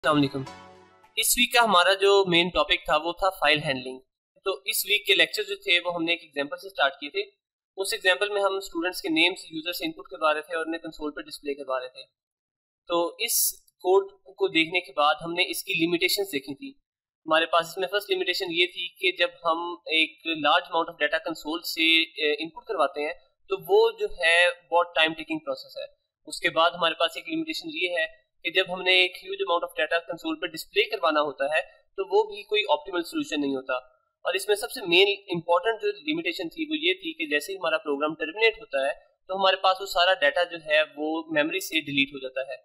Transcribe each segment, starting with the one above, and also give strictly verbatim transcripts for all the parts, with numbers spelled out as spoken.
अस्सलाम वालेकुम। इस वीक का हमारा जो मेन टॉपिक था वो था फाइल हैंडलिंग। तो इस वीक के लेक्चर जो थे वो हमने एक एग्जांपल से स्टार्ट किए थे। उस एग्जांपल में हम स्टूडेंट्स के नेम्स यूजर से इनपुट करवा रहे थे और उन्हें कंसोल पर डिस्प्ले करवा रहे थे। तो इस कोड को देखने के बाद हमने इसकी लिमिटेशंस देखी थी। हमारे पास इसमें फर्स्ट लिमिटेशन ये थी कि जब हम एक large amount of data console से इनपुट करवाते हैं तो वो जो है बहुत टाइम टेकिंग प्रोसेस है। उसके बाद हमारे पास एक लिमिटेशन ये है कि जब हमने एक huge amount of data console पर डिस्प्ले करवाना होता है तो वो भी कोई ऑप्टिमल सोल्यूशन नहीं होता। और इसमें सबसे मेन इंपॉर्टेंट जो लिमिटेशन थी वो ये थी कि जैसे ही हमारा प्रोग्राम टर्मिनेट होता है तो हमारे पास वो सारा डाटा जो है वो मेमोरी से डिलीट हो जाता है।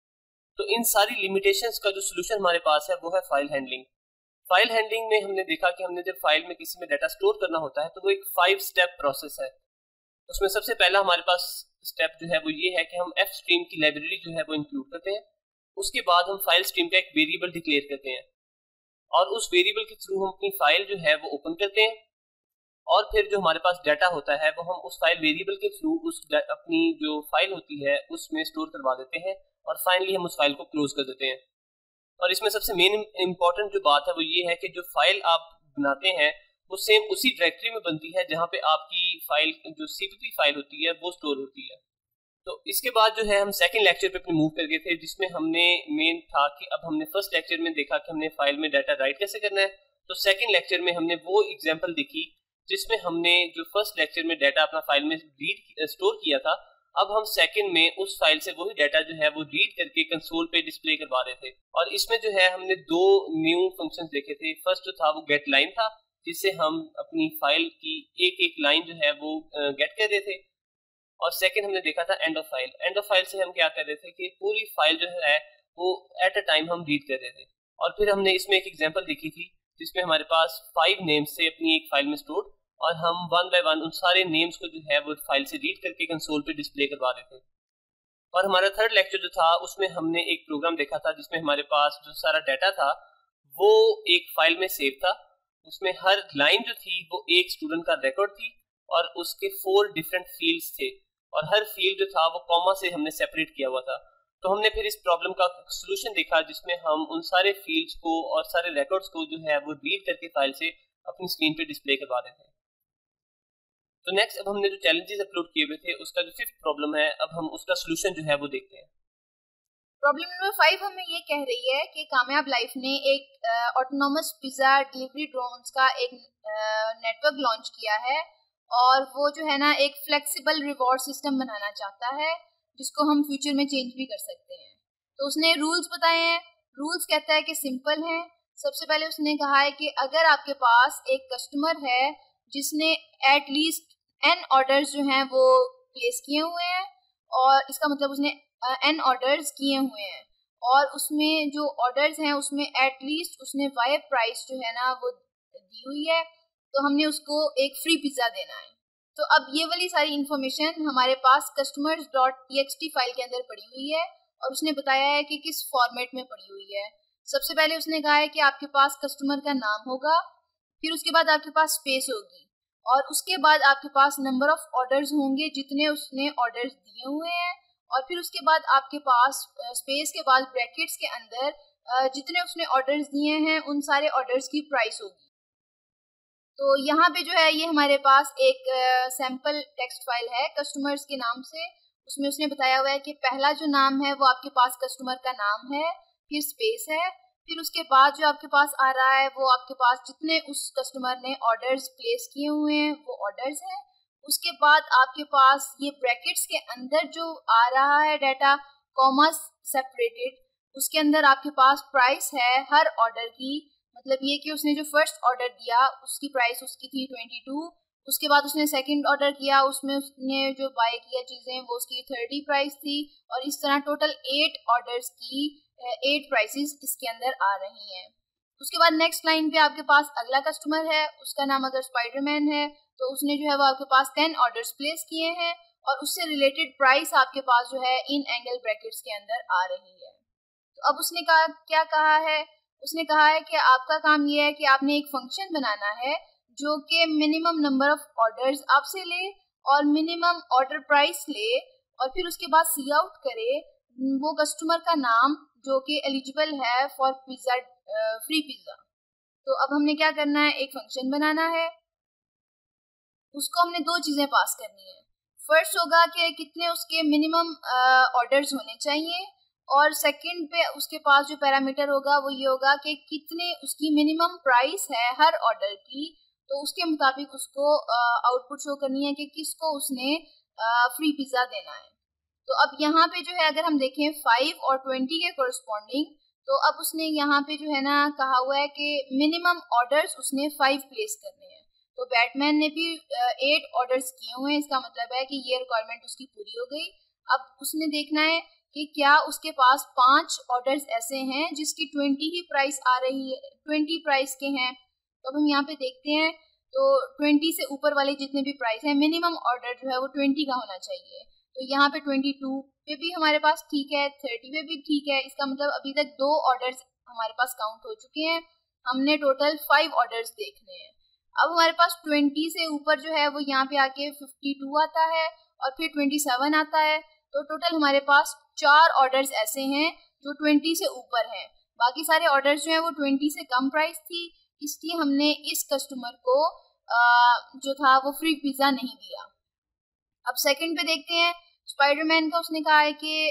तो इन सारी लिमिटेशंस का जो सोल्यूशन हमारे पास है वो है फाइल हैंडलिंग। फाइल हैंडलिंग में हमने देखा कि हमने जब फाइल में किसी में डाटा स्टोर करना होता है तो वो एक फाइव स्टेप प्रोसेस है। उसमें सबसे पहला हमारे पास स्टेप जो है वो ये है कि हम एफ स्ट्रीम की लाइब्रेरी जो है वो इंक्लूड करते हैं। उसके बाद हम फाइल स्ट्रीम का एक वेरिएबल डिक्लेयर करते हैं और उस वेरिएबल के थ्रू हम अपनी फाइल जो है वो ओपन करते हैं और फिर जो हमारे पास डाटा होता है वो हम उस फाइल वेरिएबल के थ्रू उस अपनी जो फाइल होती है उसमें स्टोर करवा देते हैं और फाइनली हम उस फाइल को क्लोज कर देते हैं। और इसमें सबसे मेन इंपॉर्टेंट जो बात है वो ये है कि जो फाइल आप बनाते हैं वो सेम उसी डायरेक्टरी में बनती है जहाँ पे आपकी फाइल जो सीपीपी फाइल होती है वो स्टोर होती है। तो इसके बाद जो है हम सेकंड लेक्चर पे अपने मूव कर गए थे जिसमें हमने मेन था कि अब हमने फर्स्ट लेक्चर में देखा कि हमने फाइल में डाटा राइट कैसे करना है। तो सेकंड लेक्चर में हमने वो एग्जांपल देखी जिसमें हमने जो फर्स्ट लेक्चर में डाटा अपना फाइल में रीड स्टोर किया था, अब हम सेकंड में उस फाइल से वही डाटा जो है वो रीड करके कंसोल पे डिस्प्ले करवा रहे थे। और इसमें जो है हमने दो न्यू फंक्शंस देखे थे। फर्स्ट जो था वो गेट लाइन था जिससे हम अपनी फाइल की एक एक लाइन जो है वो गेट कर रहे थे और सेकंड हमने देखा था end of file. End of file से हम क्या कर रहे थे कि पूरी फाइल जो है वो एट अ टाइम हम रीड कर रहे थे। और फिर हमने इसमें एक एग्जांपल देखी थी जिसमें हमारे पास फाइव नेम्स से अपनी एक फाइल में स्टोर और हम वन बाय वन उन सारे नेम्स को जो है वो फाइल से रीड करके कंसोल पे डिस्प्ले करवा रहे थे। और हमारा थर्ड लेक्चर जो था उसमें हमने एक प्रोग्राम देखा था जिसमें हमारे पास जो सारा डाटा था वो एक फाइल में सेव था। उसमें हर लाइन जो थी वो एक स्टूडेंट का रिकॉर्ड थी और उसके फोर डिफरेंट फील्ड्स थे और हर फील्ड जो था वो कॉमा से हमने सेपरेट किया हुआ था। तो हमने फिर इस प्रॉब्लम का सोल्यूशन देखा जिसमें हम उन सारे फील्ड्स को और सारे रिकॉर्ड्स को जो है वो रीड करके फाइल से अपनी स्क्रीन पे डिस्प्ले करवा रहे थे। तो नेक्स्ट अब हमने जो चैलेंजेस अपलोड किए हुए थे उसका जो फिफ्थ प्रॉब्लम है अब हम उसका सोल्यूशन जो है वो देखते हैं। प्रॉब्लम नंबर फाइव हमें ये कह रही है कि कामयाब लाइफ ने एक ऑटोनोमस पिज़्ज़ा डिलीवरी ड्रोन्स का एक नेटवर्क लॉन्च किया है और वो जो है ना एक फ्लेक्सिबल रिवॉर्ड सिस्टम बनाना चाहता है जिसको हम फ्यूचर में चेंज भी कर सकते हैं। तो उसने रूल्स बताए हैं। रूल्स कहता है कि सिंपल है। सबसे पहले उसने कहा है कि अगर आपके पास एक कस्टमर है जिसने एट लीस्ट एन ऑर्डर्स जो हैं वो प्लेस किए हुए हैं और इसका मतलब उसने एन ऑर्डर्स किए हुए हैं और उसमें जो ऑर्डर्स हैं उसमें एट लीस्ट उसने वाई प्राइस जो है ना वो दी हुई है, तो हमने उसको एक फ्री पिज़्ज़ा देना है। तो अब ये वाली सारी इन्फॉर्मेशन हमारे पास customers dot T X T file के अंदर पड़ी हुई है और उसने बताया है कि किस फॉर्मेट में पड़ी हुई है। सबसे पहले उसने कहा है कि आपके पास कस्टमर का नाम होगा, फिर उसके बाद आपके पास स्पेस होगी और उसके बाद आपके पास नंबर ऑफ ऑर्डर्स होंगे जितने उसने ऑर्डर्स दिए हुए हैं और फिर उसके बाद आपके पास स्पेस के बाद ब्रैकेट्स के अंदर जितने उसने ऑर्डर्स दिए हैं उन सारे ऑर्डर्स की प्राइस होगी। तो यहाँ पे जो है ये हमारे पास एक सैम्पल टेक्स्ट फाइल है कस्टमर्स के नाम से। उसमें उसने बताया हुआ है कि पहला जो नाम है वो आपके पास कस्टमर का नाम है, फिर स्पेस है, फिर उसके बाद जो आपके पास आ रहा है वो आपके पास जितने उस कस्टमर ने ऑर्डर्स प्लेस किए हुए हैं वो ऑर्डर्स हैं। उसके बाद आपके पास ये ब्रैकेट्स के अंदर जो आ रहा है डाटा कॉमा सेपरेटेड, उसके अंदर आपके पास प्राइस है हर ऑर्डर की। मतलब ये कि उसने जो फर्स्ट ऑर्डर दिया उसकी प्राइस उसकी थी ट्वेंटी टू, उसके बाद उसने सेकंड ऑर्डर किया उसमें उसने जो बाय किया चीज़ें वो उसकी थर्टी प्राइस थी और इस तरह टोटल एट ऑर्डर्स की एट प्राइसेस इसके अंदर आ रही हैं। उसके बाद नेक्स्ट लाइन पे आपके पास अगला कस्टमर है, उसका नाम अगर स्पाइडरमैन है तो उसने जो है वो आपके पास टेन ऑर्डर्स प्लेस किए हैं और उससे रिलेटेड प्राइस आपके पास जो है इन एंगल ब्रैकेट्स के अंदर आ रही है। तो अब उसने कहा क्या कहा है, उसने कहा है कि आपका काम ये है कि आपने एक फंक्शन बनाना है जो कि मिनिमम नंबर ऑफ ऑर्डर्स आपसे ले और मिनिमम ऑर्डर प्राइस ले और फिर उसके बाद सी आउट करे वो कस्टमर का नाम जो कि एलिजिबल है फॉर पिज़्ज़ा, फ्री पिज़्ज़ा। तो अब हमने क्या करना है, एक फंक्शन बनाना है, उसको हमने दो चीज़ें पास करनी है। फर्स्ट होगा कि कितने उसके मिनिमम ऑर्डर्स होने चाहिए, और सेकंड पे उसके पास जो पैरामीटर होगा वो ये होगा कि कितने उसकी मिनिमम प्राइस है हर ऑर्डर की, तो उसके मुताबिक उसको आउटपुट शो करनी है कि किसको उसने फ्री पिज़्ज़ा देना है। तो अब यहाँ पे जो है अगर हम देखें फाइव और ट्वेंटी के कोरस्पॉन्डिंग, तो अब उसने यहाँ पे जो है ना कहा हुआ है कि मिनिमम ऑर्डर्स उसने फाइव प्लेस करने हैं। तो बैटमैन ने भी एट ऑर्डर्स किए हुए हैं, इसका मतलब है कि ये रिक्वायरमेंट उसकी पूरी हो गई। अब उसने देखना है कि क्या उसके पास पांच ऑर्डर्स ऐसे हैं जिसकी ट्वेंटी ही प्राइस आ रही है, ट्वेंटी प्राइस के हैं। तो अब हम यहाँ पे देखते हैं, तो ट्वेंटी से ऊपर वाले जितने भी प्राइस हैं, मिनिमम ऑर्डर जो है वो ट्वेंटी का होना चाहिए। तो यहाँ पे ट्वेंटी टू पे भी हमारे पास ठीक है, थर्टी पे भी ठीक है। इसका मतलब अभी तक दो ऑर्डर्स हमारे पास काउंट हो चुके हैं, हमने टोटल फाइव ऑर्डर्स देखने हैं। अब हमारे पास ट्वेंटी से ऊपर जो है वो यहाँ पे आके फिफ्टी टू आता है और फिर ट्वेंटी सेवन आता है। तो टोटल हमारे पास चार ऑर्डर्स ऐसे हैं जो ट्वेंटी से ऊपर हैं। बाकी सारे ऑर्डर्स जो हैं वो ट्वेंटी से कम प्राइस थी, इसलिए हमने इस कस्टमर को आ, जो था वो फ्री पिज़्ज़ा नहीं दिया। अब सेकंड पे देखते हैं, स्पाइडरमैन का उसने कहा है कि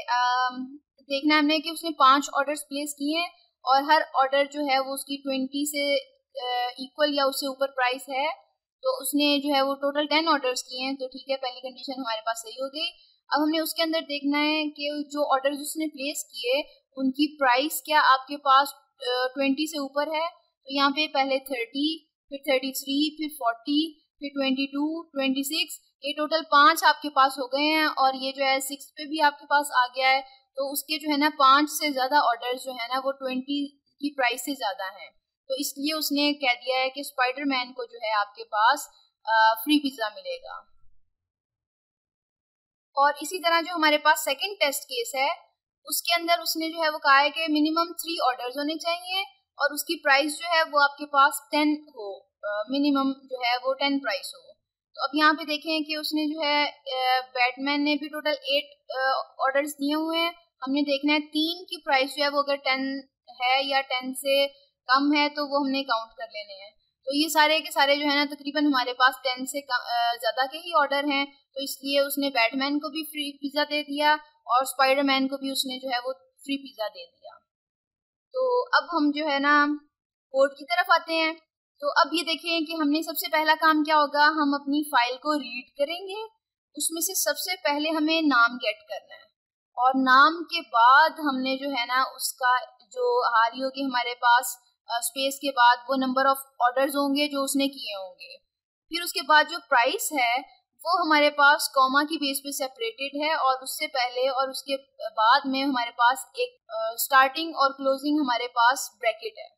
देखना है हमने कि उसने पांच ऑर्डर्स प्लेस किए हैं और हर ऑर्डर जो है वो उसकी ट्वेंटी से इक्वल या उससे ऊपर प्राइस है। तो उसने जो है वो टोटल टेन ऑर्डर्स किए हैं, तो ठीक है, पहली कंडीशन हमारे पास सही हो गई। अब हमने उसके अंदर देखना है कि जो ऑर्डर्स उसने प्लेस किए उनकी प्राइस क्या आपके पास ट्वेंटी से ऊपर है। तो यहाँ पे पहले थर्टी, फिर थर्टी थ्री, फिर फोर्टी, फिर ट्वेंटी टू, ट्वेंटी सिक्स, ये टोटल पांच आपके पास हो गए हैं। और ये जो है सिक्स पे भी आपके पास आ गया है। तो उसके जो है ना पांच से ज्यादा ऑर्डर्स जो है ना वो ट्वेंटी की प्राइस से ज्यादा हैं। तो इसलिए उसने कह दिया है कि स्पाइडरमैन को जो है आपके पास फ्री पिज़्ज़ा मिलेगा। और इसी तरह जो हमारे पास सेकंड टेस्ट केस है, उसके अंदर उसने जो है वो कहा है कि मिनिमम थ्री ऑर्डर्स होने चाहिए और उसकी प्राइस जो है वो आपके पास टेन हो, मिनिमम जो है वो टेन प्राइस हो। तो अब यहाँ पे देखें कि उसने जो है बैटमैन ने भी टोटल एट ऑर्डर्स दिए हुए हैं। हमने देखना है तीन की प्राइस जो है वो अगर टेन है या टेन से कम है तो वो हमने काउंट कर लेने हैं। तो ये सारे के सारे जो है ना तकरीबन हमारे पास टेन से ज़्यादा के ही ऑर्डर हैं, तो इसलिए उसने बैटमैन को भी फ्री पिज़्ज़ा दे दिया और स्पाइडरमैन को भी उसने जो है वो फ्री पिज़्ज़ा दे दिया। तो अब हम जो है ना कोड की तरफ आते हैं। तो अब ये देखें कि हमने सबसे पहला काम क्या होगा, हम अपनी फाइल को रीड करेंगे। उसमें से सबसे पहले हमें नाम गेट करना है और नाम के बाद हमने जो है ना उसका जो हाल होगी हमारे पास स्पेस के बाद वो नंबर ऑफ ऑर्डर्स होंगे जो उसने किए होंगे। फिर उसके बाद जो प्राइस है वो हमारे पास कॉमा की बेस पे सेपरेटेड है और उससे पहले और उसके बाद में हमारे पास एक स्टार्टिंग और क्लोजिंग हमारे पास ब्रैकेट है।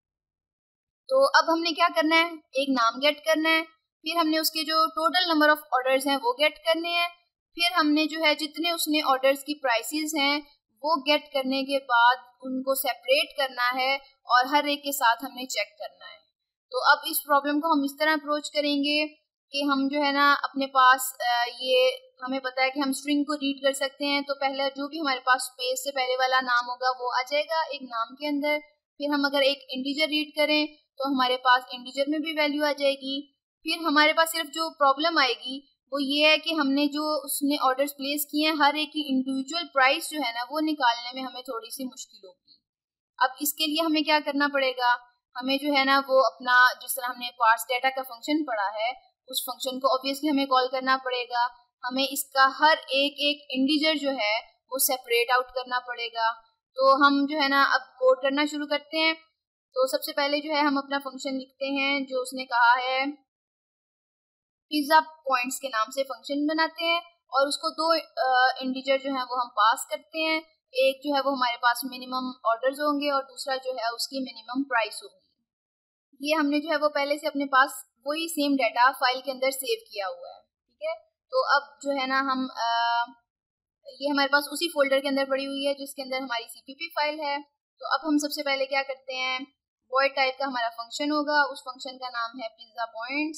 तो अब हमने क्या करना है, एक नाम गेट करना है, फिर हमने उसके जो टोटल नंबर ऑफ ऑर्डर्स हैं वो गेट करने हैं, फिर हमने जो है जितने उसने ऑर्डर्स की प्राइसेस हैं वो गेट करने के बाद उनको सेपरेट करना है और हर एक के साथ हमने चेक करना है। तो अब इस प्रॉब्लम को हम इस तरह अप्रोच करेंगे कि हम जो है ना अपने पास ये हमें पता है कि हम स्ट्रिंग को रीड कर सकते हैं। तो पहले जो भी हमारे पास स्पेस से पहले वाला नाम होगा वो आ जाएगा एक नाम के अंदर। फिर हम अगर एक इंटीजर रीड करें तो हमारे पास इंटीजर में भी वैल्यू आ जाएगी। फिर हमारे पास सिर्फ जो प्रॉब्लम आएगी वो ये है कि हमने जो उसने ऑर्डर्स प्लेस किए हैं हर एक की इंडिविजुअल प्राइस जो है ना वो निकालने में हमें थोड़ी सी मुश्किल होगी। अब इसके लिए हमें क्या करना पड़ेगा, हमें जो है ना वो अपना जिस तरह हमने पार्स डेटा का फंक्शन पढ़ा है उस फंक्शन को ऑब्वियसली हमें कॉल करना पड़ेगा। हमें इसका हर एक एक इंटीजर जो है वो सेपरेट आउट करना पड़ेगा। तो हम जो है ना अब कोड करना शुरू करते हैं। तो सबसे पहले जो है हम अपना फंक्शन लिखते हैं जो उसने कहा है, पिज़्ज़ा पॉइंट्स के नाम से फंक्शन बनाते हैं और उसको दो इंटीजर जो है वो हम पास करते हैं। एक जो है वो हमारे पास मिनिमम ऑर्डर्स होंगे और दूसरा जो है उसकी मिनिमम प्राइस होगी। ये हमने जो है वो पहले से अपने पास वही सेम डाटा फाइल के अंदर सेव किया हुआ है, ठीक है। तो अब जो है ना हम आ, ये हमारे पास उसी फोल्डर के अंदर पड़ी हुई है जिसके अंदर हमारी सीपीपी फाइल है। तो अब हम सबसे पहले क्या करते हैं, वॉइड टाइप का हमारा फंक्शन होगा, उस फंक्शन का नाम है पिज़्ज़ा पॉइंट्स।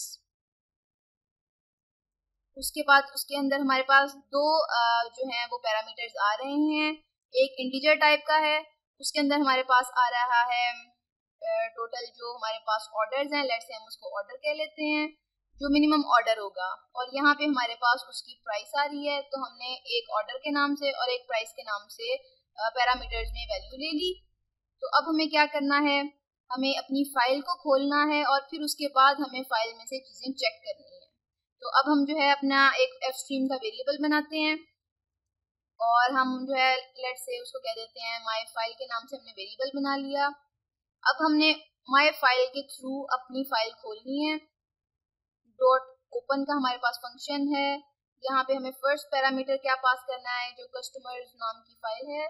उसके बाद उसके अंदर हमारे पास दो जो हैं वो पैरामीटर्स आ रहे हैं, एक इंटीजर टाइप का है उसके अंदर हमारे पास आ रहा है टोटल जो हमारे पास ऑर्डर्स हैं, लेट्स से हम उसको ऑर्डर कह लेते हैं, जो मिनिमम ऑर्डर होगा, और यहाँ पे हमारे पास उसकी प्राइस आ रही है। तो हमने एक ऑर्डर के नाम से और एक प्राइस के नाम से पैरामीटर्स में वैल्यू ले ली। तो अब हमें क्या करना है, हमें अपनी फाइल को खोलना है और फिर उसके बाद हमें फाइल में से चीज़ें चेक करनी है। तो अब हम जो है अपना एक एफ स्ट्रीम का वेरिएबल बनाते हैं और हम जो है लेट्स से उसको कह देते हैं माय फाइल के नाम से हमने वेरिएबल बना लिया। अब हमने माय फाइल के थ्रू अपनी फाइल खोलनी है। डॉट ओपन का हमारे पास फंक्शन है, यहाँ पे हमें फर्स्ट पैरामीटर क्या पास करना है, जो कस्टमर्स नाम की फाइल है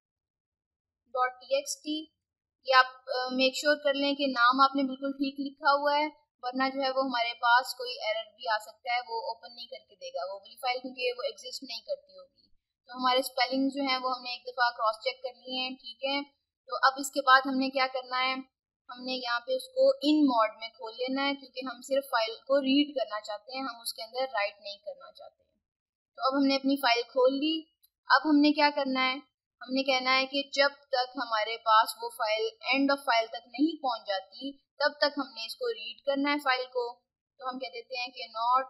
डॉट टी एक्स टी। ये आप मेक श्योर कर लें कि नाम आपने बिल्कुल ठीक लिखा हुआ है, वरना जो है वो हमारे पास कोई एरर भी आ सकता है, वो ओपन नहीं करके देगा वो वाली फाइल, क्योंकि वो एग्जिस्ट नहीं करती होगी। तो हमारे स्पेलिंग जो है वो हमने एक दफ़ा क्रॉस चेक कर लिए हैं, ठीक है। तो अब इसके बाद हमने क्या करना है, हमने यहाँ पे उसको इन मोड में खोल लेना है, क्योंकि हम सिर्फ फाइल को रीड करना चाहते हैं, हम उसके अंदर राइट नहीं करना चाहते। तो अब हमने अपनी फाइल खोल ली। अब हमने क्या करना है, हमने कहना है कि जब तक हमारे पास वो फाइल एंड ऑफ फाइल तक नहीं पहुंच जाती तब तक हमने इसको रीड करना है फाइल को। तो हम कह देते हैं कि नॉट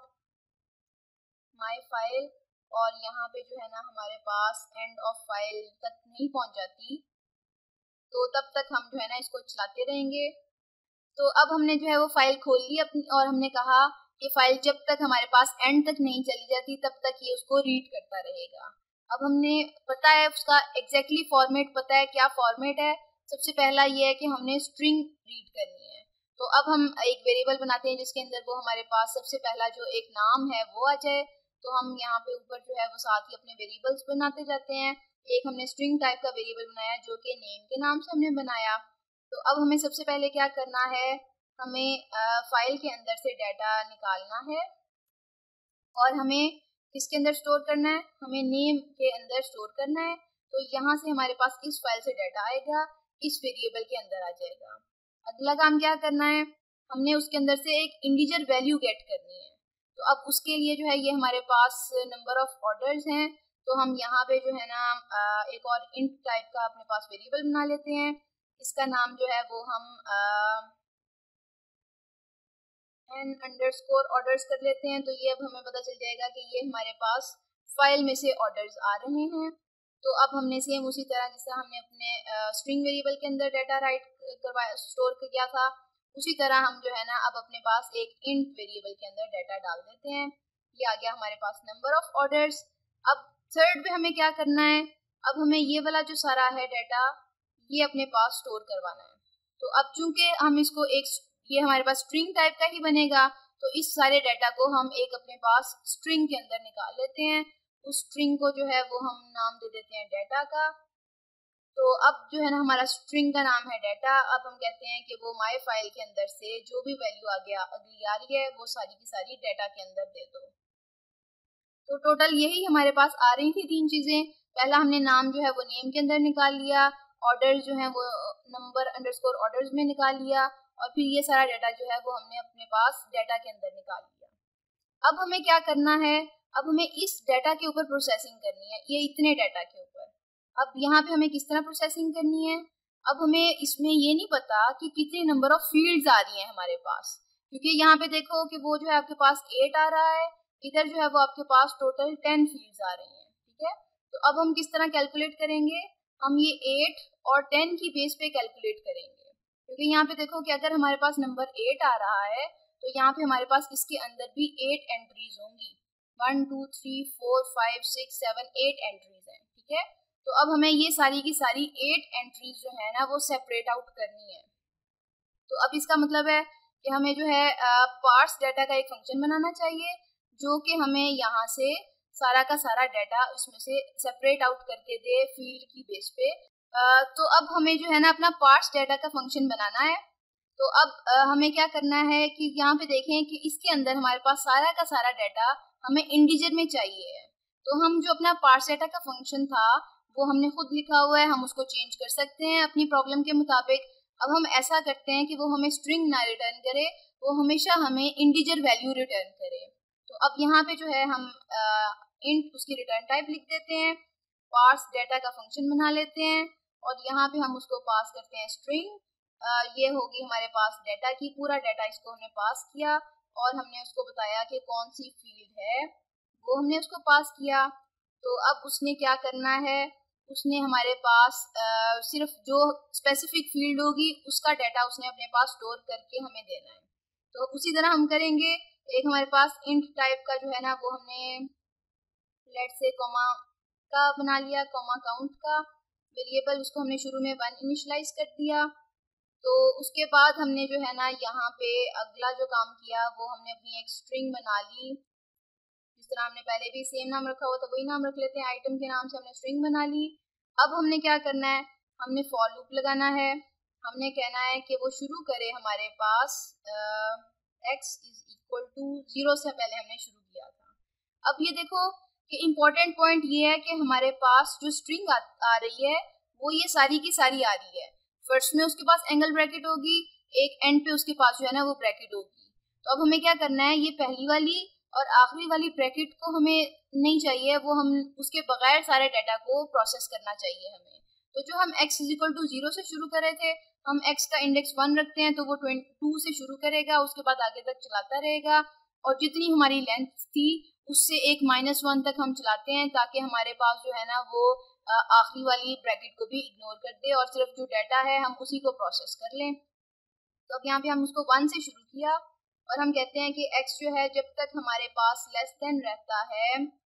माय फाइल, और यहाँ पे जो है ना हमारे पास एंड ऑफ फाइल तक नहीं पहुंच जाती तो तब तक हम जो है ना इसको चलाते रहेंगे। तो अब हमने जो है वो फाइल खोल ली अपनी, और हमने कहा कि फाइल जब तक हमारे पास एंड तक नहीं चली जाती तब तक ये उसको रीड करता रहेगा। अब हमने पता है उसका एग्जैक्टली फॉर्मेट पता है, क्या फॉर्मेट है। सबसे पहला ये है कि हमने स्ट्रिंग रीड करनी है। तो अब हम एक वेरिएबल बनाते हैं जिसके अंदर वो हमारे पास सबसे पहला जो एक नाम है वो आ जाए। तो हम यहाँ पे ऊपर जो है वो साथ ही अपने वेरिएबल्स बनाते जाते हैं। एक हमने स्ट्रिंग टाइप का वेरिएबल बनाया जो कि नेम के नाम से हमने बनाया। तो अब हमें सबसे पहले क्या करना है, हमें फाइल के अंदर से डाटा निकालना है और हमें किसके अंदर स्टोर करना है, हमें नेम के अंदर स्टोर करना है। तो यहाँ से हमारे पास इस फाइल से डाटा आएगा, इस वेरिएबल के अंदर आ जाएगा। अगला काम क्या करना है, हमने उसके अंदर से एक इंटीजर वैल्यू गेट करनी है। तो अब उसके लिए जो है ये हमारे पास नंबर ऑफ ऑर्डर्स हैं, तो हम यहाँ पे जो है ना एक और इंट टाइप का अपने पास वेरिएबल बना लेते हैं। इसका नाम जो है वो हम एन अंडरस्कोर ऑर्डर्स कर लेते हैं। तो ये अब हमें पता चल जाएगा कि ये हमारे पास फाइल में से ऑर्डर्स आ रहे हैं। तो अब हमने सेम उसी तरह जिस तरह हमने अपने स्ट्रिंग वेरिएबल के अंदर डाटा राइट करवाया स्टोर किया था, उसी तरह हम जो है ना अब अपने पास एक इंट वेरिएबल के अंदर डाटा डाल देते हैं। ये आ गया हमारे पास नंबर ऑफ ऑर्डर्स। अब थर्ड पे हमें क्या करना है, अब हमें ये वाला जो सारा है डाटा ये अपने पास स्टोर करवाना है। तो अब चूंकि हम इसको एक ये हमारे पास स्ट्रिंग टाइप का ही बनेगा, तो इस सारे डाटा को हम एक अपने पास स्ट्रिंग के अंदर निकाल लेते हैं। उस स्ट्रिंग को जो है वो हम नाम दे देते हैं डाटा का। तो अब जो है ना हमारा स्ट्रिंग का नाम है डाटा। अब हम कहते हैं कि वो माय फाइल के अंदर से जो भी वैल्यू आ गया अगली आ रही है वो सारी की सारी डाटा के अंदर दे दो। तो टोटल यही हमारे पास आ रही थी तीन चीजें। पहला हमने नाम जो है वो नेम के अंदर निकाल लिया, ऑर्डर जो है वो नंबर अंडरस्कोर ऑर्डर्स में निकाल लिया, और फिर ये सारा डाटा जो है वो हमने अपने पास डाटा के अंदर निकाल लिया। अब हमें क्या करना है, अब हमें इस डाटा के ऊपर प्रोसेसिंग करनी है, ये इतने डाटा के ऊपर। अब यहाँ पे हमें किस तरह प्रोसेसिंग करनी है, अब हमें इसमें ये नहीं पता कि कितने नंबर ऑफ फील्ड्स आ रही हैं हमारे पास, क्योंकि यहाँ पे देखो कि वो जो है आपके पास एट आ रहा है, इधर जो है वो आपके पास टोटल टेन फील्ड्स आ रही हैं, ठीक है। तो अब हम किस तरह कैलकुलेट करेंगे, हम ये एट और टेन की बेस पे कैलकुलेट करेंगे, क्योंकि यहाँ पे देखो कि अगर हमारे पास नंबर एट आ रहा है तो यहाँ पे हमारे पास इसके अंदर भी एट एंट्रीज होंगी, one two three four five six seven eight entries हैं, ठीक है। तो अब हमें ये सारी की सारी एट एंट्रीज जो है ना वो सेपरेट आउट करनी है। तो अब इसका मतलब है कि हमें जो है पार्स डाटा का एक फंक्शन बनाना चाहिए जो कि हमें यहाँ से सारा का सारा डाटा उसमें से सेपरेट आउट करके दे फील्ड की बेस पे। uh, तो अब हमें जो है ना अपना पार्स डाटा का फंक्शन बनाना है। तो अब uh, हमें क्या करना है कि यहाँ पे देखें कि इसके अंदर हमारे पास सारा का सारा डाटा हमें इंटीजर में चाहिए है। तो हम जो अपना पार्स डाटा का फंक्शन था वो हमने खुद लिखा हुआ है, हम उसको चेंज कर सकते हैं अपनी प्रॉब्लम के मुताबिक। अब हम ऐसा करते हैं कि वो हमें स्ट्रिंग ना रिटर्न करे, वो हमेशा हमें इंटीजर वैल्यू रिटर्न करे। तो अब यहाँ पे जो है हम इंट उसकी रिटर्न टाइप लिख देते हैं, पार्स डाटा का फंक्शन बना लेते हैं और यहाँ पे हम उसको पास करते हैं स्ट्रिंग। ये होगी हमारे पास डाटा की, पूरा डाटा इसको हमने पास किया और हमने उसको बताया कि कौन सी फील्ड है, वो हमने उसको पास किया। तो अब उसने क्या करना है, उसने हमारे पास आ, सिर्फ जो स्पेसिफिक फील्ड होगी उसका डाटा उसने अपने पास स्टोर करके हमें देना है। तो उसी तरह हम करेंगे। एक हमारे पास इंट टाइप का जो है ना वो हमने लेट से कॉमा का बना लिया, कॉमा काउंट का वेरिएबल, उसको हमने शुरू में वन इनिशियलाइज कर दिया। तो उसके बाद हमने जो है ना यहाँ पे अगला जो काम किया वो हमने अपनी एक स्ट्रिंग बना ली। जिस तरह हमने पहले भी सेम नाम रखा हुआ था वही नाम रख लेते हैं, आइटम के नाम से हमने स्ट्रिंग बना ली। अब हमने क्या करना है, हमने फॉर लूप लगाना है। हमने कहना है कि वो शुरू करे हमारे पास X is equal to zero से पहले हमने शुरू किया था। अब ये देखो कि इम्पोर्टेंट पॉइंट ये है कि हमारे पास जो स्ट्रिंग आ, आ रही है वो ये सारी की सारी आ रही है। फर्स्ट में उसके पास एंगल ब्रैकेट होगी, एक एंड पे उसके पास जो है ना वो ब्रैकेट होगी। तो अब हमें क्या करना है, ये पहली वाली और आखिरी वाली ब्रैकेट को हमें नहीं चाहिए, वो हम उसके बगैर सारे डाटा को प्रोसेस करना चाहिए हमें। तो जो हम x is equal to zero से शुरू कर रहे थे, हम x का इंडेक्स वन रखते हैं तो वो टू से शुरू करेगा, उसके बाद आगे तक चलाता रहेगा और जितनी हमारी लेंथ थी उससे एक माइनस वन तक हम चलाते हैं ताकि हमारे पास जो है ना वो आखिरी वाली ब्रैकेट को भी इग्नोर कर दे और सिर्फ जो डाटा है हम उसी को प्रोसेस कर लें। तो अब यहाँ पे हम उसको वन से शुरू किया और हम कहते हैं कि x जो है जब तक हमारे पास लेस देन रहता है,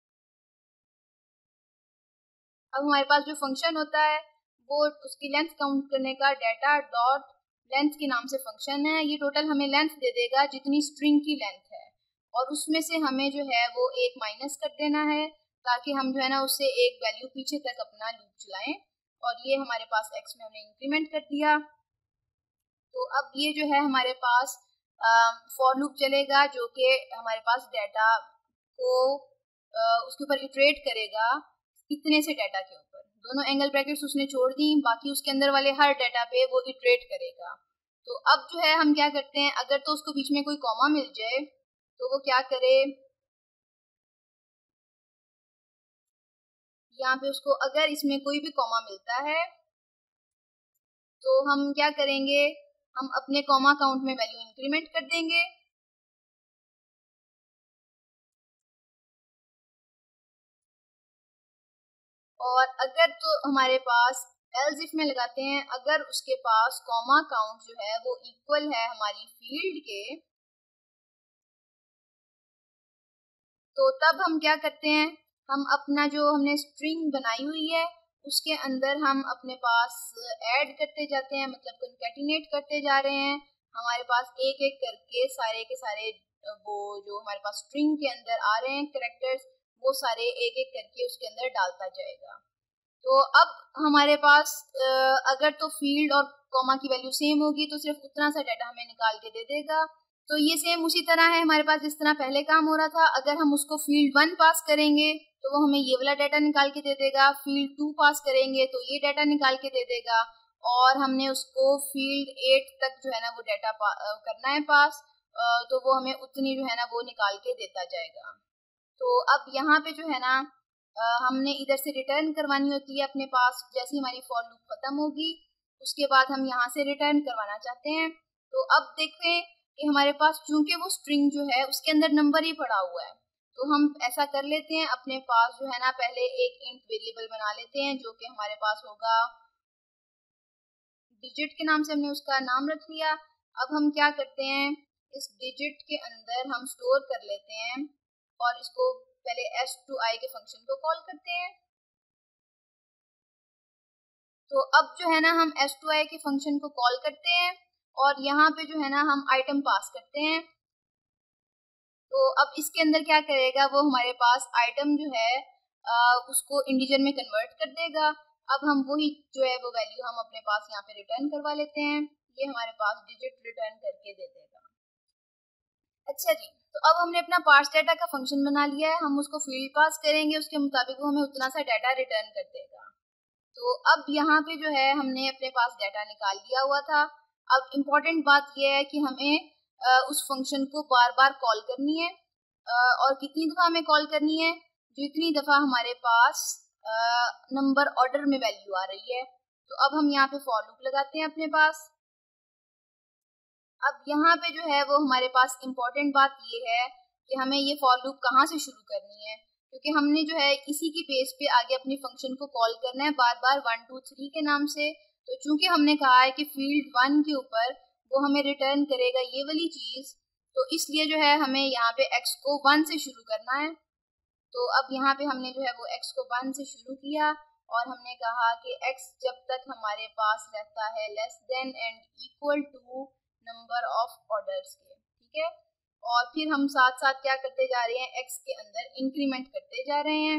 अब हमारे पास जो फंक्शन होता है वो उसकी लेंथ काउंट करने का डाटा डॉट लेंथ के नाम से फंक्शन है। ये टोटल हमें लेंथ दे देगा जितनी स्ट्रिंग की लेंथ है और उसमें से हमें जो है वो एक माइनस कर देना है ताकि हम जो है ना उससे एक वैल्यू पीछे तक अपना लूप चलाएं। और ये हमारे पास x में हमने इंक्रीमेंट कर दिया। तो अब ये जो है हमारे पास फॉर लूप चलेगा जो कि हमारे पास डाटा को आ, उसके ऊपर इटरेट करेगा इतने से डाटा के ऊपर। दोनों एंगल ब्रैकेट्स उसने छोड़ दी, बाकी उसके अंदर वाले हर डाटा पे वो इटरेट करेगा। तो अब जो है हम क्या करते हैं, अगर तो उसको बीच में कोई कॉमा मिल जाए तो वो क्या करे, यहाँ पे उसको अगर इसमें कोई भी कॉमा मिलता है तो हम क्या करेंगे, हम अपने कॉमा काउंट में वैल्यू इंक्रीमेंट कर देंगे। और अगर तो हमारे पास एल्स इफ में लगाते हैं, अगर उसके पास कॉमा काउंट जो है वो इक्वल है हमारी फील्ड के, तो तब हम क्या करते हैं, हम अपना जो हमने स्ट्रिंग बनाई हुई है उसके अंदर हम अपने पास ऐड करते जाते हैं, मतलब कंकैटिनेट करते जा रहे हैं। हमारे पास एक एक करके सारे के सारे वो जो हमारे पास स्ट्रिंग के अंदर आ रहे हैं कैरेक्टर्स, वो सारे एक एक करके उसके अंदर डालता जाएगा। तो अब हमारे पास अगर तो फील्ड और कॉमा की वैल्यू सेम होगी तो सिर्फ उतना सा डाटा हमें निकाल के दे देगा। तो ये सेम उसी तरह है हमारे पास जिस तरह पहले काम हो रहा था। अगर हम उसको फील्ड वन पास करेंगे तो वो हमें ये वाला डाटा निकाल के दे देगा, फील्ड टू पास करेंगे तो ये डाटा निकाल के दे देगा, और हमने उसको फील्ड एट तक जो है ना वो डाटा करना है पास, तो वो हमें उतनी जो है ना वो निकाल के देता जाएगा। तो अब यहाँ पे जो है ना Uh, हमने इधर से रिटर्न करवानी होती है अपने पास, जैसे हमारी फॉर लूप खत्म होगी उसके बाद हम यहाँ से रिटर्न करवाना चाहते हैं। तो अब देखें कि हमारे पास चूंकि वो स्ट्रिंग जो है उसके अंदर नंबर ही पड़ा हुआ है, तो हम ऐसा कर लेते हैं, अपने पास जो है ना पहले एक इंट वेरिएबल बना लेते हैं जो कि हमारे पास होगा डिजिट के नाम से, हमने उसका नाम रख लिया। अब हम क्या करते हैं, इस डिजिट के अंदर हम स्टोर कर लेते हैं और इसको पहले एस टू आई के फंक्शन को कॉल करते हैं। तो अब जो है ना हम एस टू आई के फंक्शन को कॉल करते हैं और यहाँ पे जो है ना हम आइटम पास करते हैं। तो अब इसके अंदर क्या करेगा, वो हमारे पास आइटम जो है आ, उसको इंटीजर में कन्वर्ट कर देगा। अब हम वही जो है वो वैल्यू हम अपने पास यहाँ पे रिटर्न करवा लेते हैं, ये हमारे पास डिजिट रिटर्न करके दे देगा। अच्छा जी, तो अब हमने अपना पार्स डाटा का फंक्शन बना लिया है, हम उसको फील्ड पास करेंगे, उसके मुताबिक वो हमें उतना सा डाटा रिटर्न कर देगा। तो अब यहाँ पे जो है हमने अपने पास डाटा निकाल लिया हुआ था। अब इम्पोर्टेंट बात यह है कि हमें आ, उस फंक्शन को बार बार कॉल करनी है, आ, और कितनी दफ़ा हमें कॉल करनी है, जितनी दफ़ा हमारे पास नंबर ऑर्डर में वैल्यू आ रही है। तो अब हम यहाँ पे फॉर लूप लगाते हैं अपने पास। अब यहाँ पे जो है वो हमारे पास इम्पोर्टेंट बात ये है कि हमें ये फॉर लूप कहाँ से शुरू करनी है, क्योंकि हमने जो है इसी की बेस पे आगे अपनी फंक्शन को कॉल करना है बार बार वन टू थ्री के नाम से। तो चूंकि हमने कहा है कि फील्ड वन के ऊपर वो हमें रिटर्न करेगा ये वाली चीज, तो इसलिए जो है हमें यहाँ पे x को वन से शुरू करना है। तो अब यहाँ पे हमने जो है वो x को वन से शुरू किया और हमने कहा कि x जब तक हमारे पास रहता है less than and equal to number of orders के, ठीक है। और फिर हम साथ साथ क्या करते जा रहे हैं, x के अंदर इंक्रीमेंट करते जा रहे हैं।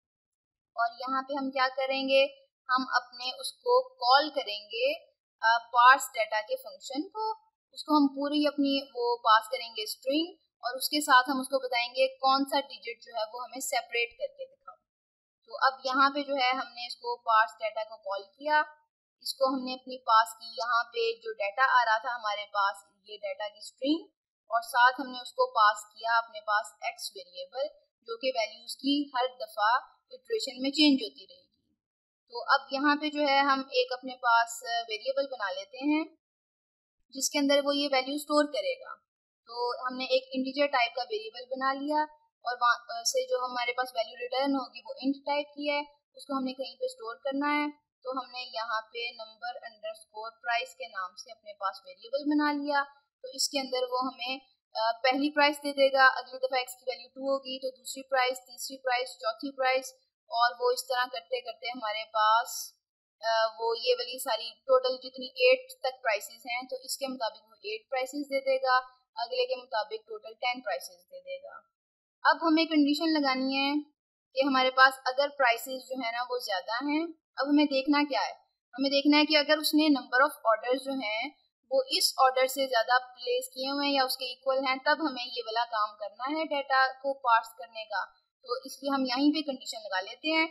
और यहाँ पे हम क्या करेंगे, हम अपने उसको कॉल करेंगे पार्स डाटा के फंक्शन को, उसको हम पूरी अपनी वो पास करेंगे स्ट्रिंग, और उसके साथ हम उसको बताएंगे कौन सा डिजिट जो है वो हमें सेपरेट करके दिखाओ। तो अब यहाँ पे जो है हमने इसको पार्स डाटा को कॉल किया, इसको हमने अपनी पास की यहाँ पे जो डाटा आ रहा था हमारे पास ये डाटा की स्ट्रिंग, और साथ हमने उसको पास किया अपने पास x वेरिएबल जो कि वैल्यूज की हर दफा इटरेशन में चेंज होती रहेगी। तो अब यहाँ पे जो है हम एक अपने पास वेरिएबल बना लेते हैं जिसके अंदर वो ये वैल्यू स्टोर करेगा। तो हमने एक इंटीजर टाइप का वेरिएबल बना लिया और वहाँ से जो हमारे पास वैल्यू रिटर्न होगी वो इंट टाइप की है, उसको हमने कहीं पे स्टोर करना है। तो हमने यहाँ पे नंबर अंडरस्कोर प्राइस के नाम से अपने पास वेरिएबल बना लिया। तो इसके अंदर वो हमें पहली प्राइस दे देगा, अगली दफ़ा एक्स की वैल्यू टू होगी तो दूसरी प्राइस, तीसरी प्राइस, चौथी प्राइस, और वो इस तरह करते करते हमारे पास वो ये वाली सारी टोटल जितनी एट तक प्राइसेस हैं तो इसके मुताबिक वो एट प्राइसेस दे देगा, अगले के मुताबिक टोटल टेन प्राइसेस दे देगा। अब हमें कंडीशन लगानी है कि हमारे पास अगर प्राइसेस जो है ना वो ज़्यादा हैं, अब हमें देखना क्या है, हमें देखना है कि अगर उसने नंबर ऑफ ऑर्डर्स जो हैं वो इस ऑर्डर से ज़्यादा प्लेस किए हुए हैं या उसके इक्वल हैं, तब हमें ये वाला काम करना है डाटा को पार्स करने का। तो इसलिए हम यहीं पे कंडीशन लगा लेते हैं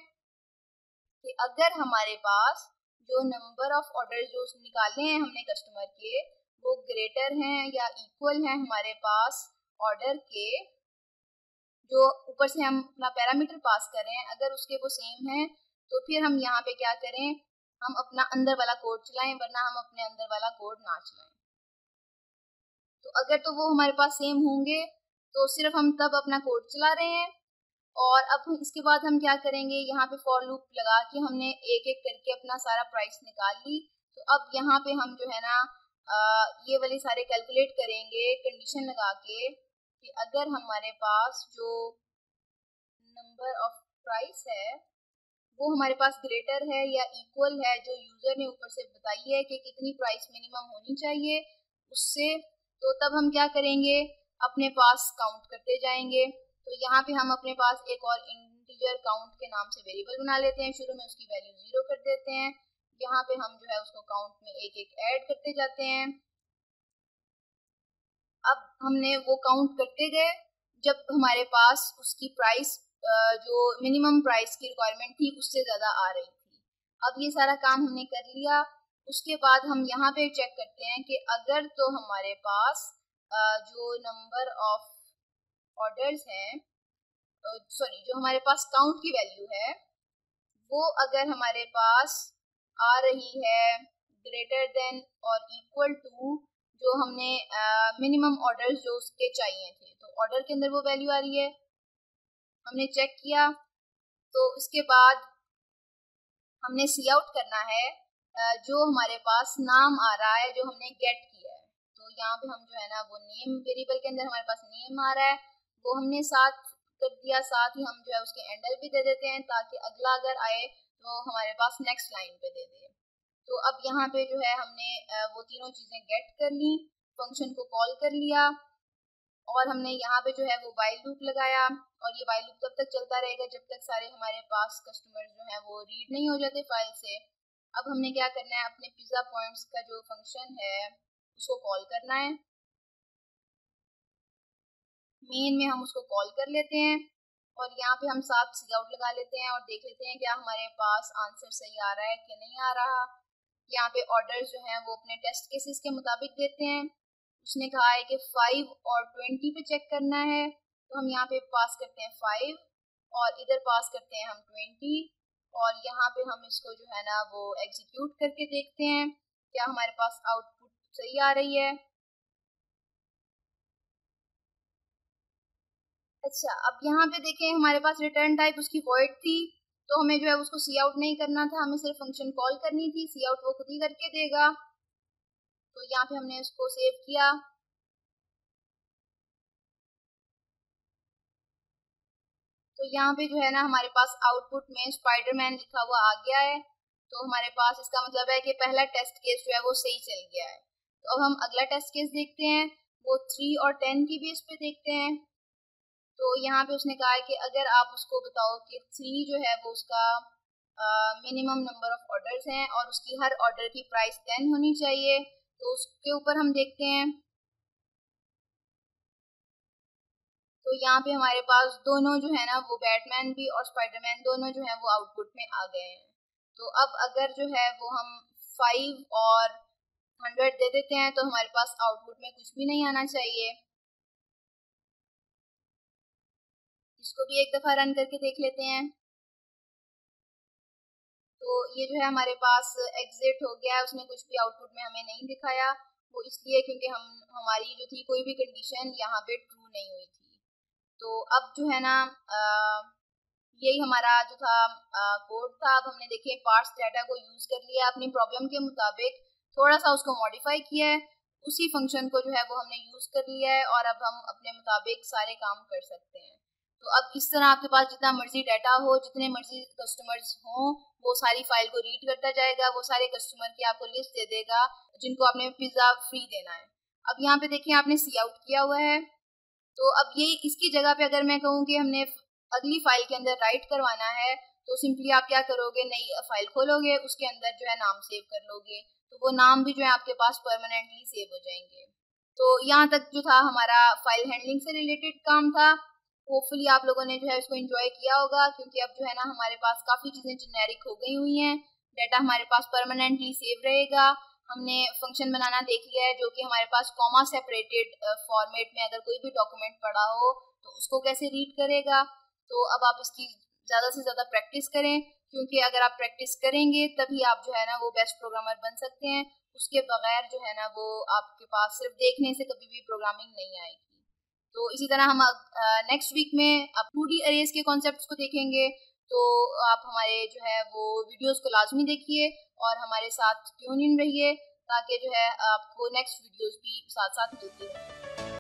कि अगर हमारे पास जो नंबर ऑफ ऑर्डर्स जो निकाले हैं हमने कस्टमर के वो ग्रेटर हैं या इक्वल हैं हमारे पास ऑर्डर के जो ऊपर से हम अपना पैरामीटर पास कर रहे हैं, अगर उसके वो सेम है तो फिर हम यहाँ पे क्या करें, हम अपना अंदर वाला कोड चलाएं, वरना हम अपने अंदर वाला कोड ना चलाएं। तो अगर तो वो हमारे पास सेम होंगे तो सिर्फ हम तब अपना कोड चला रहे हैं। और अब इसके बाद हम क्या करेंगे, यहाँ पे फॉर लूप लगा के हमने एक एक करके अपना सारा प्राइस निकाल ली। तो अब यहाँ पे हम जो है ना आ, ये वाले सारे कैलकुलेट करेंगे कंडीशन लगा के कि अगर हमारे पास जो नंबर ऑफ प्राइस है वो हमारे पास ग्रेटर है या इक्वल है जो यूजर ने ऊपर से बताई है कि कितनी प्राइस मिनिमम होनी चाहिए उससे, तो तब हम क्या करेंगे, अपने पास काउंट करते जाएंगे। तो यहाँ पे हम अपने पास एक और इंटीजर काउंट के नाम से वेरिएबल बना लेते हैं, शुरू में उसकी वैल्यू जीरो कर देते हैं, यहाँ पे हम जो है उसको काउंट में एक एक ऐड करते जाते हैं। अब हमने वो काउंट करते गए, जब हमारे पास उसकी प्राइस जो मिनिमम प्राइस की रिक्वायरमेंट थी उससे ज़्यादा आ रही थी। अब ये सारा काम हमने कर लिया। उसके बाद हम यहाँ पे चेक करते हैं कि अगर तो हमारे पास जो नंबर ऑफ ऑर्डर्स हैं, सॉरी जो हमारे पास काउंट की वैल्यू है वो अगर हमारे पास आ रही है ग्रेटर देन और इक्वल टू जो हमने मिनिमम ऑर्डर्स जो उसके चाहिए थे, तो ऑर्डर के अंदर वो वैल्यू आ रही है, हमने चेक किया। तो उसके बाद हमने सी आउट करना है जो हमारे पास नाम आ रहा है जो हमने गेट किया है। तो यहाँ पे हम जो है ना वो नेम वेरिएबल के अंदर हमारे पास नेम आ रहा है वो हमने साथ कर दिया, साथ ही हम जो है उसके एंडल भी दे देते हैं ताकि अगला अगर आए तो हमारे पास नेक्स्ट लाइन पे दे दे। तो अब यहाँ पे जो है हमने वो तीनों चीज़ें गेट कर ली, फंक्शन को कॉल कर लिया, और हमने यहाँ पे जो है वो वाइल लूप लगाया, और ये वाइल लूप तब तक चलता रहेगा जब तक सारे हमारे पास कस्टमर जो हैं वो रीड नहीं हो जाते फाइल से। अब हमने क्या करना है, अपने पिज़्ज़ा पॉइंट्स का जो फंक्शन है उसको कॉल करना है, मेन में हम उसको कॉल कर लेते हैं, और यहाँ पे हम साथ सी आउट लगा लेते हैं और देख लेते हैं क्या हमारे पास आंसर सही आ रहा है कि नहीं आ रहा। यहाँ पे ऑर्डर्स जो हैं वो अपने टेस्ट केसेस के मुताबिक देते हैं, उसने कहा है कि फाइव और ट्वेंटी पे चेक करना है, तो हम यहाँ पे पास करते हैं फाइव और इधर पास करते हैं हम ट्वेंटी, और यहाँ पे हम इसको जो है ना वो एग्जीक्यूट करके देखते हैं क्या हमारे पास आउटपुट सही आ रही है। अच्छा, अब यहाँ पे देखें हमारे पास रिटर्न टाइप उसकी वॉइड थी, तो हमें जो है उसको सी आउट नहीं करना था, हमें सिर्फ फंक्शन कॉल करनी थी। सी आउट वो खुद ही करके देगा। तो यहाँ पे हमने उसको सेव किया। तो यहाँ पे जो है ना हमारे पास आउटपुट में स्पाइडरमैन लिखा हुआ आ गया है। तो हमारे पास इसका मतलब है कि पहला टेस्ट केस जो है वो सही चल गया है। तो अब हम अगला टेस्ट केस देखते हैं, वो थ्री और टेन की बेस पे देखते हैं। तो यहाँ पे उसने कहा है कि अगर आप उसको बताओ कि थ्री जो है वो उसका मिनिमम नंबर ऑफ ऑर्डर्स हैं और उसकी हर ऑर्डर की प्राइस टेन होनी चाहिए, तो उसके ऊपर हम देखते हैं। तो यहाँ पे हमारे पास दोनों जो है ना वो बैटमैन भी और स्पाइडरमैन दोनों जो है वो आउटपुट में आ गए हैं। तो अब अगर जो है वो हम फाइव और हंड्रेड दे देते हैं तो हमारे पास आउटपुट में कुछ भी नहीं आना चाहिए। इसको भी एक दफ़ा रन करके देख लेते हैं। तो ये जो है हमारे पास एग्जिट हो गया है, उसने कुछ भी आउटपुट में हमें नहीं दिखाया। वो इसलिए क्योंकि हम हमारी जो थी कोई भी कंडीशन यहाँ पे ट्रू नहीं हुई थी। तो अब जो है ना यही हमारा जो था कोड था। अब हमने देखिए पार्स डाटा को यूज़ कर लिया, अपनी प्रॉब्लम के मुताबिक थोड़ा सा उसको मॉडिफाई किया है, उसी फंक्शन को जो है वो हमने यूज़ कर लिया है और अब हम अपने मुताबिक सारे काम कर सकते हैं। तो अब इस तरह आपके पास जितना मर्जी डाटा हो, जितने मर्जी कस्टमर्स हों, वो सारी फाइल को रीड करता जाएगा। वो सारे कस्टमर की आपको लिस्ट दे देगा जिनको आपने पिज़्ज़ा फ्री देना है। अब यहाँ पे देखिए आपने सी आउट किया हुआ है। तो अब ये इसकी जगह पे अगर मैं कहूँ कि हमने अगली फाइल के अंदर राइट करवाना है, तो सिंपली आप क्या करोगे, नई फाइल खोलोगे, उसके अंदर जो है नाम सेव कर लोगे, तो वो नाम भी जो है आपके पास परमानेंटली सेव हो जाएंगे। तो यहाँ तक जो था हमारा फाइल हैंडलिंग से रिलेटेड काम था। होपफुली आप लोगों ने जो है इसको एंजॉय किया होगा, क्योंकि अब जो है ना हमारे पास काफ़ी चीज़ें जेनेरिक हो गई हुई हैं। डाटा हमारे पास परमानेंटली सेव रहेगा। हमने फंक्शन बनाना देख लिया है जो कि हमारे पास कॉमा सेपरेटेड फॉर्मेट में अगर कोई भी डॉक्यूमेंट पड़ा हो तो उसको कैसे रीड करेगा। तो अब आप इसकी ज़्यादा से ज़्यादा प्रैक्टिस करें, क्योंकि अगर आप प्रैक्टिस करेंगे तभी आप जो है ना वो बेस्ट प्रोग्रामर बन सकते हैं। उसके बगैर जो है ना वो आपके पास सिर्फ देखने से कभी भी प्रोग्रामिंग नहीं आएगी। तो इसी तरह हम नेक्स्ट वीक में अब टू डी अरेज के कॉन्सेप्ट्स को देखेंगे। तो आप हमारे जो है वो वीडियोस को लाजमी देखिए और हमारे साथ ट्यून इन रहिए, ताकि जो है आपको नेक्स्ट वीडियोस भी साथ साथ मिलती रहें।